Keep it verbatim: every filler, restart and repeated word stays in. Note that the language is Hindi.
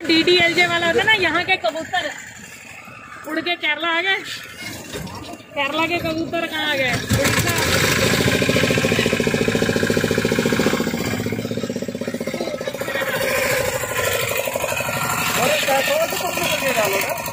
डी डी एल जे वाला होता है ना, यहाँ के कबूतर उड़ के केरला आ गए। केरला के कबूतर कहाँ आ गए? उड़ीसा।